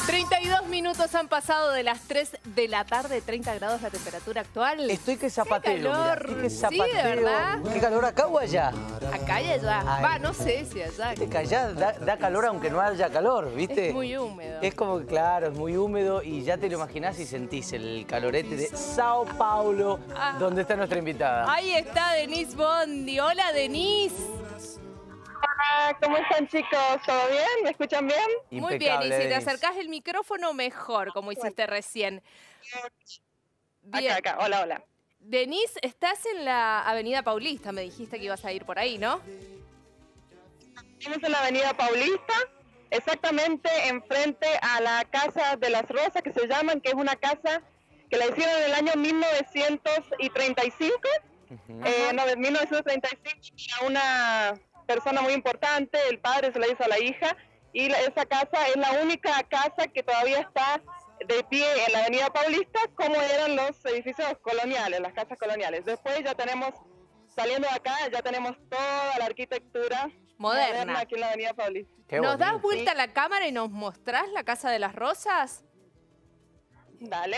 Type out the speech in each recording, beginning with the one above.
32 minutos han pasado de las 3 de la tarde, 30 grados la temperatura actual. Estoy que zapateo, mirá, estoy que zapateo. Sí, de verdad. ¿Qué calor acá o allá? Acá y allá. Ay. Va, no sé si allá. Viste que allá da calor aunque no haya calor, ¿viste? Es muy húmedo. Es como que, claro, es muy húmedo y ya te lo imaginás y sentís el calorete de Sao Paulo, donde está nuestra invitada. Ahí está Denise Bondi. Hola, Denise. Hola, ¿cómo están, chicos? ¿Todo bien? ¿Me escuchan bien? Muy bien, y si te Denise. acercás el micrófono, mejor, como hiciste recién. Bien. Acá. Hola, hola. Denise, estás en la Avenida Paulista, me dijiste que ibas a ir por ahí, ¿no? Estamos en la Avenida Paulista, exactamente enfrente a la Casa de las Rosas, que se llaman, que es una casa que la hicieron en el año 1935. No, de 1935, a una persona muy importante, el padre se la hizo a la hija, y esa casa es la única casa que todavía está de pie en la Avenida Paulista, como eran los edificios coloniales, las casas coloniales. Después ya tenemos, saliendo de acá, ya tenemos toda la arquitectura Moderna. aquí en la Avenida Paulista. Qué ¿Nos bonito. das vuelta a la cámara y nos mostrás la Casa de las Rosas? Dale.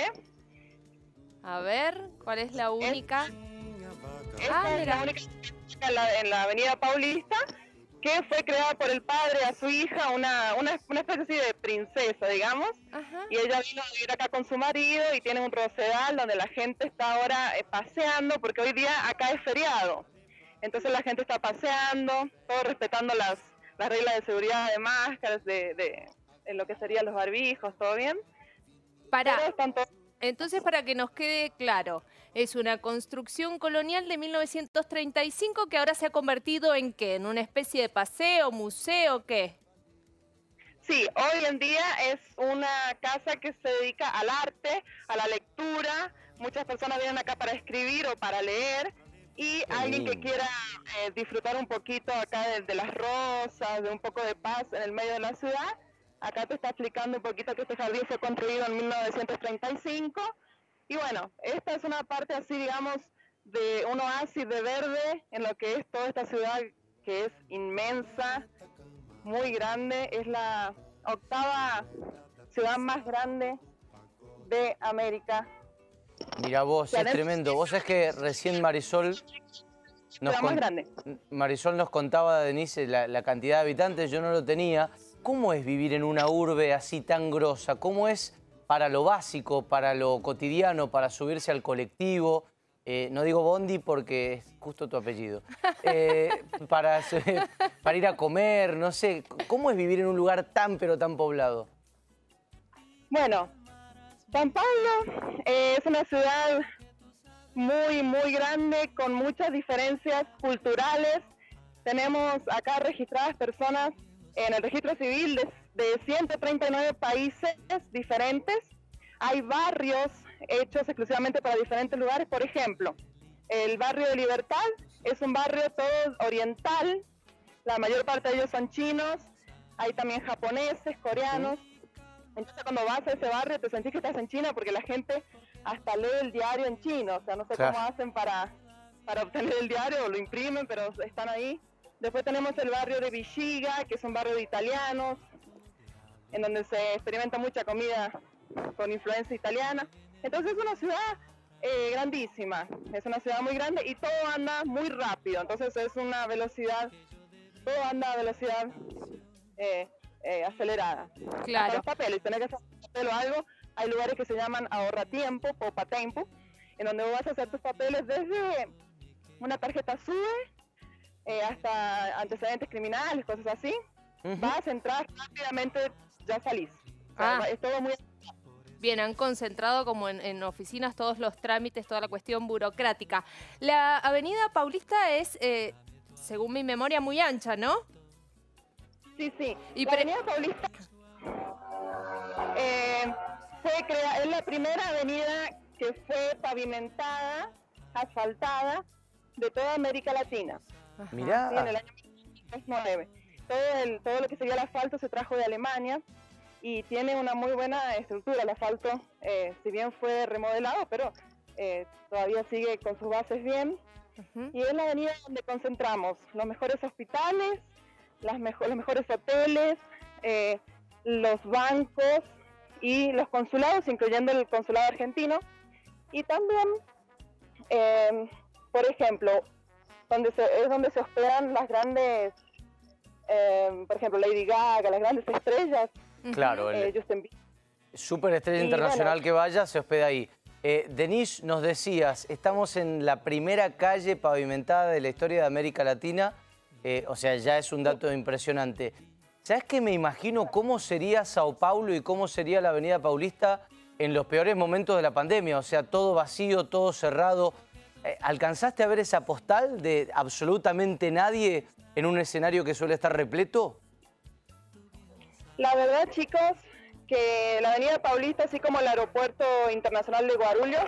A ver, ¿cuál es la única? Esta es la única en la Avenida Paulista, que fue creada por el padre a su hija, una especie así de princesa, digamos. Ajá. Y ella vino a vivir acá con su marido y tiene un rosedal donde la gente está ahora paseando, porque hoy día acá es feriado. Entonces la gente está paseando, todo respetando las reglas de seguridad, de máscaras, en lo que serían los barbijos, ¿todo bien? Pará. Pero están todos... Entonces, para que nos quede claro, es una construcción colonial de 1935 que ahora se ha convertido en ¿qué? ¿En una especie de paseo, museo, qué? Sí, hoy en día es una casa que se dedica al arte, a la lectura. Muchas personas vienen acá para escribir o para leer. Y alguien que quiera disfrutar un poquito acá de las rosas, de un poco de paz en el medio de la ciudad, acá te está explicando un poquito que este jardín fue construido en 1935. Y bueno, esta es una parte así, digamos, de un oasis de verde en lo que es toda esta ciudad que es inmensa, muy grande. Es la 8ª ciudad más grande de América. Mira vos, es tremendo. Vos sabés que recién Marisol nos contaba, Denise, la cantidad de habitantes, yo no lo tenía. ¿Cómo es vivir en una urbe así tan grosa? ¿Cómo es para lo básico, para lo cotidiano, para subirse al colectivo? No digo Bondi porque es justo tu apellido. Para ir a comer, no sé. ¿Cómo es vivir en un lugar tan pero tan poblado? Bueno, San Pablo es una ciudad muy, muy grande, con muchas diferencias culturales. Tenemos acá registradas personas en el registro civil de 139 países diferentes. Hay barrios hechos exclusivamente para diferentes lugares. Por ejemplo, el barrio de Libertad es un barrio todo oriental. La mayor parte de ellos son chinos. Hay también japoneses, coreanos. Entonces cuando vas a ese barrio te sentís que estás en China porque la gente hasta lee el diario en chino. O sea, no sé cómo hacen para obtener el diario o lo imprimen, pero están ahí. Después tenemos el barrio de Vichiga, que es un barrio de italianos, en donde se experimenta mucha comida con influencia italiana. Entonces es una ciudad grandísima, es una ciudad muy grande y todo anda muy rápido. Entonces es una velocidad, todo anda a velocidad acelerada. Claro. Hasta los papeles, tenés que hacer un papel o algo. Hay lugares que se llaman ahorratiempo, popa tempo, en donde vos vas a hacer tus papeles desde una tarjeta SUBE hasta antecedentes criminales, cosas así. Vas, entras rápidamente, ya salís. O sea, es todo muy... Bien, han concentrado como en oficinas todos los trámites, toda la cuestión burocrática. La Avenida Paulista es, según mi memoria, muy ancha, ¿no? Sí, sí. Y la Avenida Paulista es la primera avenida que fue pavimentada, asfaltada, de toda América Latina. Mirá. Sí, en el año 1909. Todo lo que sería el asfalto se trajo de Alemania y tiene una muy buena estructura. El asfalto, si bien fue remodelado, pero todavía sigue con sus bases bien. Y es la avenida donde concentramos los mejores hospitales, los mejores hoteles, los bancos, y los consulados, incluyendo el consulado argentino, y también, por ejemplo, es donde se hospedan las grandes, por ejemplo, Lady Gaga, las grandes estrellas. Claro, Justin Bieber. Superestrella internacional bueno, que vaya se hospeda ahí. Denise, nos decías, estamos en la primera calle pavimentada de la historia de América Latina, o sea, ya es un dato impresionante. ¿Sabes qué? Me imagino cómo sería Sao Paulo y cómo sería la Avenida Paulista en los peores momentos de la pandemia, o sea, todo vacío, todo cerrado. ¿Alcanzaste a ver esa postal de absolutamente nadie en un escenario que suele estar repleto? La verdad, chicos, que la Avenida Paulista, así como el Aeropuerto Internacional de Guarulhos,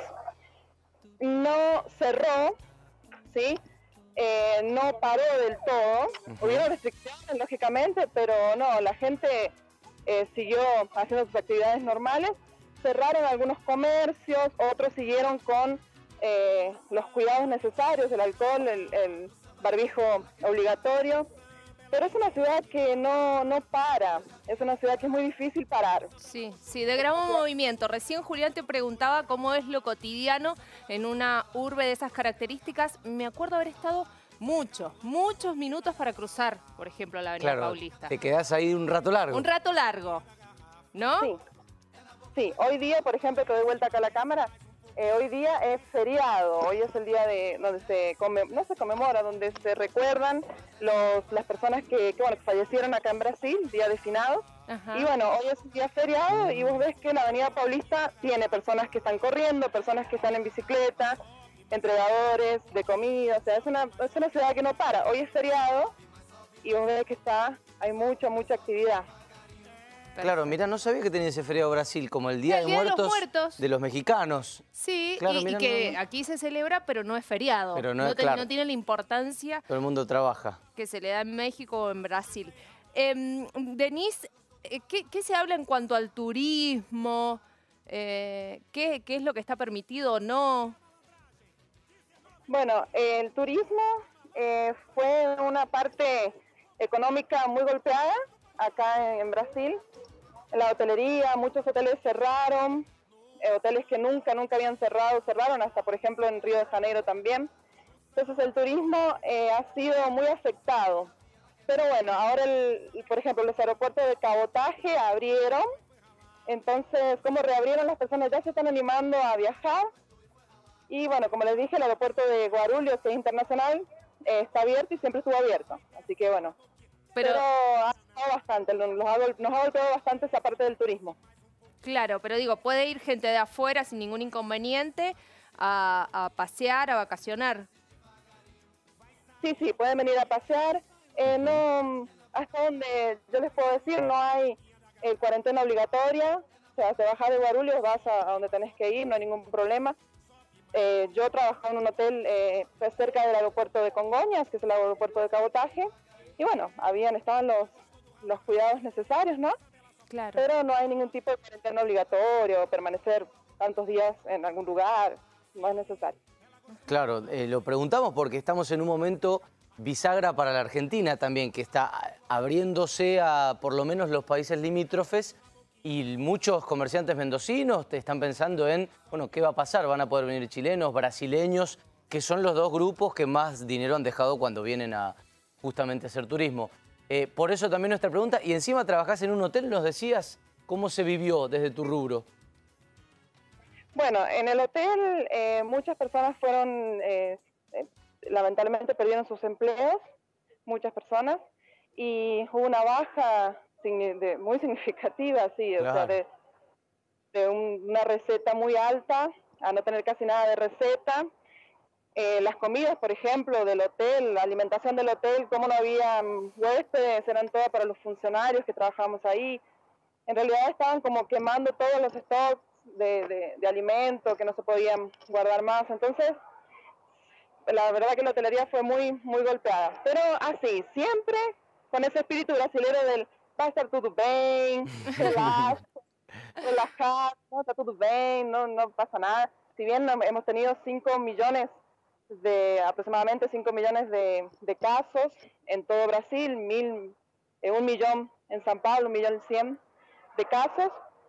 no cerró, ¿sí? No paró del todo. Hubieron restricciones, lógicamente, pero no, la gente siguió haciendo sus actividades normales. Cerraron algunos comercios, otros siguieron con los cuidados necesarios, el alcohol, el barbijo obligatorio. Pero es una ciudad que no para, es una ciudad que es muy difícil parar. Sí, sí, de gran movimiento. Recién Julián te preguntaba cómo es lo cotidiano en una urbe de esas características. Me acuerdo haber estado muchos minutos para cruzar, por ejemplo, la Avenida Paulista. Te quedás ahí un rato largo. Un rato largo, ¿no? Sí, sí. Hoy día, por ejemplo, te doy vuelta acá a la cámara. Hoy día es feriado, hoy es el día de donde no se conmemora, donde se recuerdan las personas que fallecieron acá en Brasil, día de finados. Ajá. Y bueno, hoy es un día feriado y vos ves que la Avenida Paulista tiene personas que están corriendo, personas que están en bicicleta, entregadores de comida, o sea, es una ciudad que no para. Hoy es feriado y vos ves que hay mucha actividad. Claro, mira, no sabía que tenía ese feriado Brasil, como el Día de Muertos de los mexicanos. Sí, claro, y que aquí se celebra, pero no es feriado. Pero no tiene la importancia. Todo el mundo trabaja. Que se le da en México o en Brasil. Denise, ¿qué se habla en cuanto al turismo? ¿Qué es lo que está permitido o no? Bueno, el turismo fue una parte económica muy golpeada acá en Brasil. La hotelería, muchos hoteles cerraron, hoteles que nunca habían cerrado, cerraron, hasta por ejemplo en Río de Janeiro también. Entonces el turismo ha sido muy afectado. Pero bueno, ahora por ejemplo los aeropuertos de cabotaje abrieron, entonces como reabrieron, las personas ya se están animando a viajar. Y bueno, como les dije, el aeropuerto de Guarulhos, que es internacional, está abierto y siempre estuvo abierto. Así que bueno, pero ha afectado bastante, nos ha golpeado bastante esa parte del turismo. Claro, pero digo, puede ir gente de afuera sin ningún inconveniente a pasear, a vacacionar. Sí, pueden venir a pasear. No, hasta donde yo les puedo decir, no hay cuarentena obligatoria. O sea, te bajás de Guarulhos, vas a donde tenés que ir, no hay ningún problema. Yo trabajaba en un hotel cerca del aeropuerto de Congonhas, que es el aeropuerto de cabotaje. Y bueno, estaban los cuidados necesarios, ¿no? Claro. Pero no hay ningún tipo de cuarentena obligatorio, permanecer tantos días en algún lugar, no es necesario. Claro, lo preguntamos porque estamos en un momento bisagra para la Argentina también, que está abriéndose a por lo menos los países limítrofes, y muchos comerciantes mendocinos te están pensando en, bueno, ¿qué va a pasar? ¿Van a poder venir chilenos, brasileños, que son los dos grupos que más dinero han dejado cuando vienen a justamente hacer turismo? Por eso también nuestra pregunta. Y encima trabajás en un hotel, nos decías, ¿cómo se vivió desde tu rubro? Bueno, en el hotel muchas personas lamentablemente perdieron sus empleos, muchas personas, y hubo una baja muy significativa, sí, claro. O sea, de una receta muy alta a no tener casi nada de receta. Las comidas, por ejemplo, del hotel, la alimentación del hotel, como no había huéspedes, eran todas para los funcionarios que trabajábamos ahí. En realidad estaban como quemando todos los stocks de alimentos que no se podían guardar más. Entonces, la verdad que la hotelería fue muy golpeada. Pero así, siempre con ese espíritu brasilero del va a estar todo bien, relajado, está todo bien, no pasa nada. Si bien hemos tenido aproximadamente 5 millones de casos en todo Brasil, 1 millón en San Paulo, 1.100.000 de casos,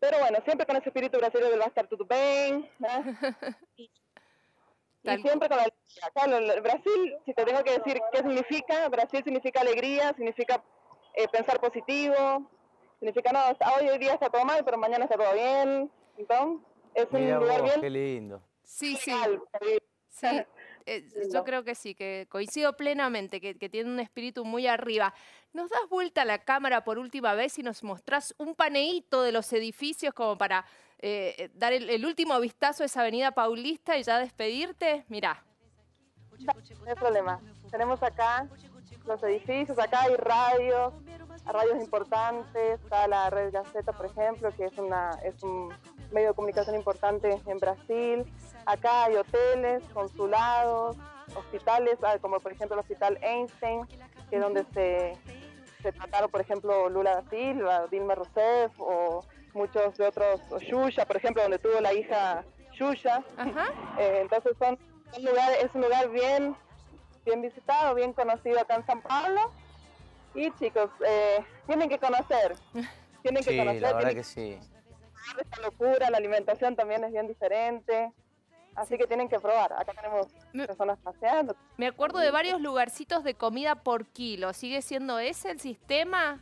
Pero bueno, siempre con ese espíritu brasileño del va a estar todo bien, ¿no? Y siempre con la alegría. Claro, Brasil, si te tengo que decir qué significa, Brasil significa alegría, significa pensar positivo, significa, no, hoy día está todo mal, pero mañana está todo bien. Entonces, es Mirá un lugar vos, bien qué lindo. Sí, sí. legal para vivir. Sí, yo creo que sí, que coincido plenamente, que tiene un espíritu muy arriba. ¿Nos das vuelta a la cámara por última vez y nos mostrás un paneíto de los edificios como para dar el último vistazo a esa avenida Paulista y ya despedirte? Mirá. No hay problema. Tenemos acá los edificios, acá hay radios importantes, está la Red Gazeta, por ejemplo, que es un medio de comunicación importante en Brasil. Acá hay hoteles, consulados, hospitales, como por ejemplo el Hospital Einstein, que es donde se trataron, por ejemplo, Lula da Silva, Dilma Rousseff, o muchos de otros, o Xuxa, por ejemplo, donde tuvo la hija Xuxa. Entonces es un lugar bien visitado, bien conocido acá en San Paulo. Y chicos, tienen que conocer. Tienen que conocer. La verdad que sí. Esta locura, la alimentación también es bien diferente. Así que tienen que probar. Acá tenemos personas paseando. Me acuerdo de varios lugarcitos de comida por kilo. ¿Sigue siendo ese el sistema?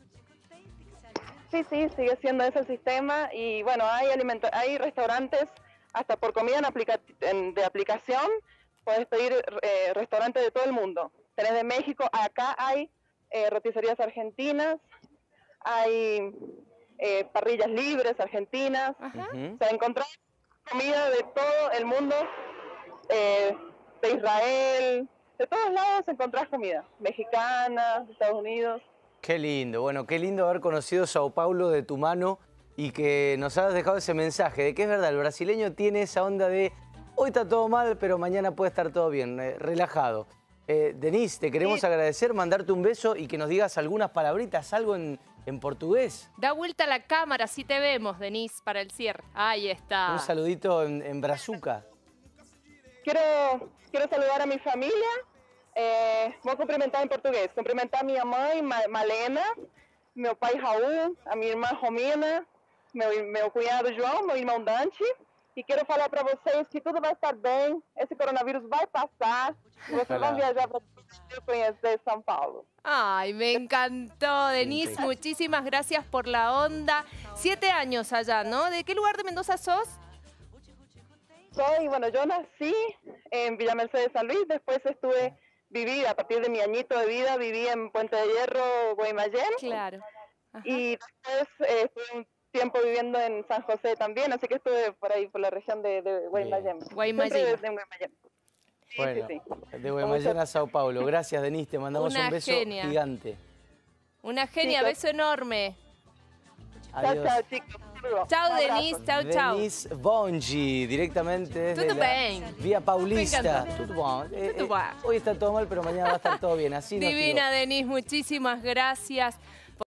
Sí, sigue siendo ese el sistema. Y bueno, hay restaurantes hasta por comida de aplicación. Puedes pedir restaurantes de todo el mundo. Tenés de México, acá hay roticerías argentinas, hay parrillas libres argentinas. O sea, encontrás comida de todo el mundo, de Israel, de todos lados encontrás comida, mexicana, de Estados Unidos. Qué lindo, bueno, qué lindo haber conocido Sao Paulo de tu mano y que nos hayas dejado ese mensaje de que es verdad, el brasileño tiene esa onda de hoy está todo mal, pero mañana puede estar todo bien, relajado. Denise, te queremos agradecer, mandarte un beso y que nos digas algunas palabritas, algo en portugués. Da vuelta a la cámara, así te vemos, Denise, para el cierre. Ahí está. Un saludito en brazuca. Quiero saludar a mi familia. Vou cumprimentar em português. Cumprimentar minha mãe, Malena, meu pai Raul, a minha irmã Romina, meu cunhado João, meu irmão Dante. E quero falar para vocês que tudo vai estar bem, esse coronavírus vai passar e vocês vão viajar para conhecer São Paulo. Ay, me encantó, Denise. Muchísimas gracias por la onda. 7 años allá, ¿no? ¿De qué lugar de Mendoza sos? Yo nací en Villa Mercedes San Luis, después viví, a partir de mi añito de vida, viví en Puente de Hierro, Guaymallén. Claro. Ajá. Y después estuve un tiempo viviendo en San José también, así que estuve por ahí, por la región de Guaymallén. Guaymallén. Bueno, de Guaymallén a Sao Paulo. Gracias, Denise, te mandamos un beso gigante. Una genia, beso enorme. Adiós. Chao, chicos. Chao, Denise, chao. Denise Bongi, directamente desde Tudo bem. Vía Paulista. Me encantó. Tudo bom. Tudo bom. Hoy está todo mal, pero mañana va a estar todo bien. Así Divina, Denise, muchísimas gracias.